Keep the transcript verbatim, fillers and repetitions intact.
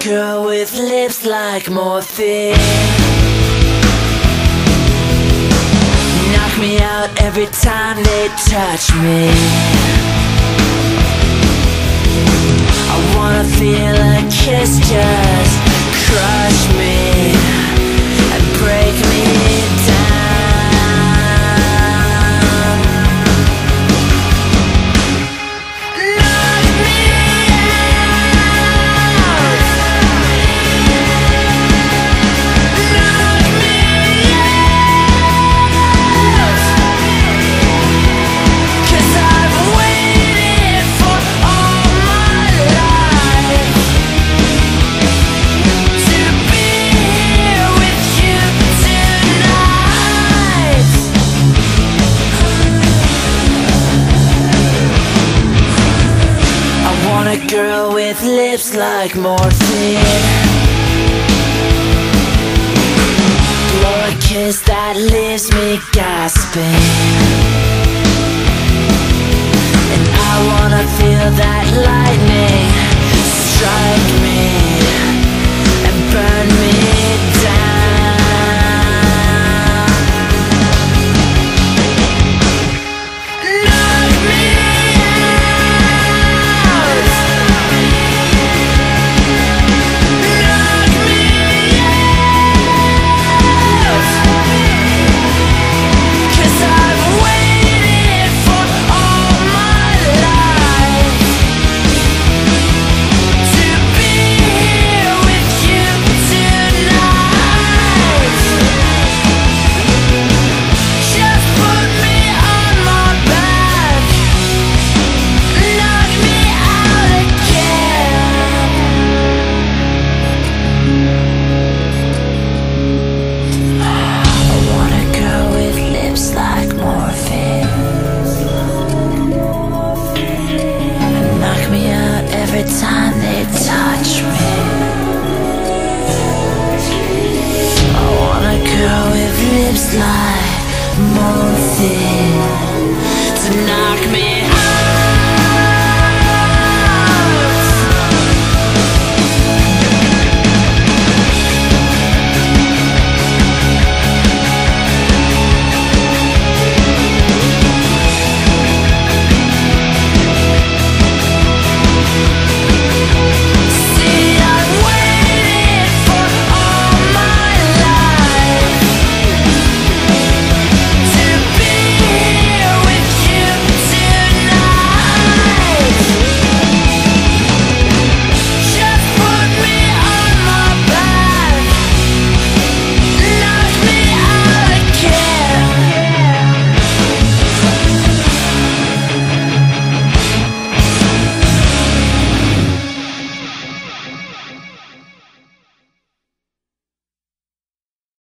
girl with lips like morphine. Knock me out every time they touch me. I wanna feel a kiss just crush me and break me down. Knock me out. Knock me out. 'Cause I've waited for all my life to be here with you tonight. I want a girl with lips like morphine. Blow a kiss that leaves me gasping. And I wanna feel that lightning strike me.